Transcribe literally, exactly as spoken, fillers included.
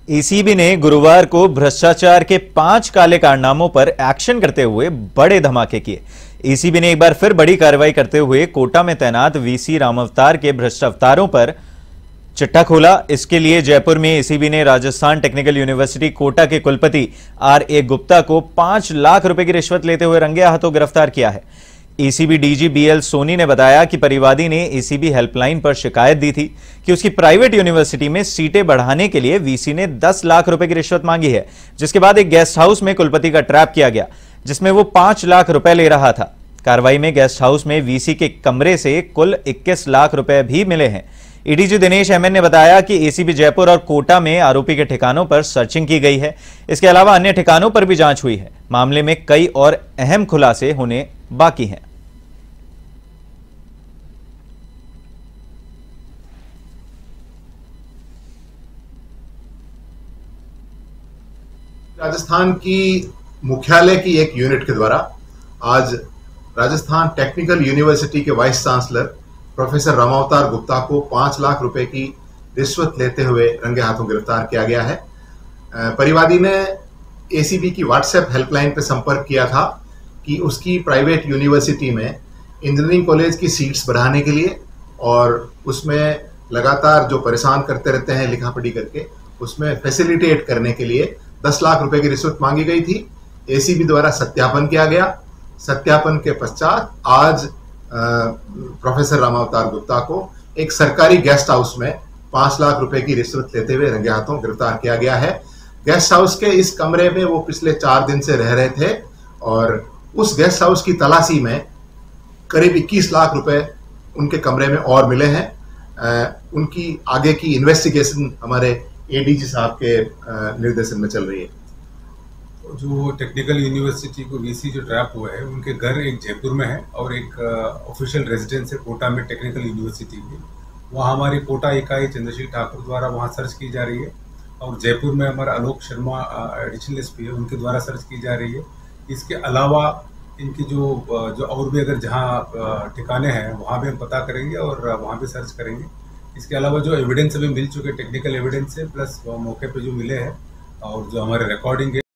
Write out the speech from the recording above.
ACB ने गुरुवार को भ्रष्टाचार के पांच काले कारनामों पर एक्शन करते हुए बड़े धमाके किए। एसीबी ने एक बार फिर बड़ी कार्रवाई करते हुए कोटा में तैनात वीसी रामावतार के भ्रष्ट अवतारों पर चिट्ठा खोला। इसके लिए जयपुर में एसीबी ने राजस्थान टेक्निकल यूनिवर्सिटी कोटा के कुलपति आर ए गुप्ता को पांच लाख रुपए की रिश्वत लेते हुए रंगे हाथों गिरफ्तार किया है। एसीबी डीजी बीएल सोनी ने बताया कि परिवादी ने एसीबी हेल्पलाइन पर शिकायत दी थी कि उसकी प्राइवेट यूनिवर्सिटी में सीटें बढ़ाने के लिए वीसी ने दस लाख रुपए की रिश्वत मांगी है, जिसके बाद एक गेस्ट हाउस में कुलपति का ट्रैप किया गया, जिसमें वो पांच लाख रुपए ले रहा था। कार्रवाई में गेस्ट हाउस में वीसी के कमरे से कुल इक्कीस लाख रुपए भी मिले हैं। एडीजी दिनेश एमएन ने बताया कि एसीबी जयपुर और कोटा में आरोपी के ठिकानों पर सर्चिंग की गई है। इसके अलावा अन्य ठिकानों पर भी जांच हुई है। मामले में कई और अहम खुलासे होने बाकी हैं। राजस्थान की मुख्यालय की एक यूनिट के द्वारा आज राजस्थान टेक्निकल यूनिवर्सिटी के vice chancellor professor Ramavatar Gupta को पांच लाख रुपए की रिश्वत लेते हुए रंगे हाथों गिरफ्तार किया गया है। परिवादी ने एसीबी की व्हाट्सएप हेल्पलाइन पर संपर्क किया था कि उसकी प्राइवेट यूनिवर्सिटी में इंजीनियरिंग कॉलेज की सीट्स बढ़ाने के लिए और उसमें लगातार जो परेशान करते रहते हैं लिखा पढ़ी करके, उसमें फैसिलिटेट करने के लिए दस लाख रुपए की रिश्वत मांगी गई थी। एसीबी द्वारा सत्यापन किया गया। सत्यापन के पश्चात आज प्रोफेसर रामावतार गुप्ता को एक सरकारी गेस्ट हाउस में पांच लाख रुपए की रिश्वत लेते हुए रंगे हाथों गिरफ्तार किया गया है। गेस्ट हाउस के इस कमरे में वो पिछले चार दिन से रह रहे थे और उस गेस्ट हाउस की तलाशी में करीब इक्कीस लाख रुपए उनके कमरे में और मिले हैं। उनकी आगे की इन्वेस्टिगेशन हमारे एडीजी साहब के निर्देशन में चल रही है। जो टेक्निकल यूनिवर्सिटी को वीसी जो ट्रैप हुआ है, उनके घर एक जयपुर में है और एक ऑफिशियल रेजिडेंस है कोटा में टेक्निकल यूनिवर्सिटी में। वहाँ हमारी कोटा इकाई चंद्रशील ठाकुर द्वारा वहाँ सर्च की जा रही है और जयपुर में हमारा आलोक शर्मा एडिशनल एसपी है, उनके द्वारा सर्च की जा रही है। इसके अलावा इनकी जो जो और भी अगर जहाँ ठिकाने हैं वहाँ भी हम पता करेंगे और वहाँ भी सर्च करेंगे। इसके अलावा जो एविडेंस अभी मिल चुके टेक्निकल एविडेंस है प्लस मौके पे जो मिले हैं और जो हमारे रिकॉर्डिंग है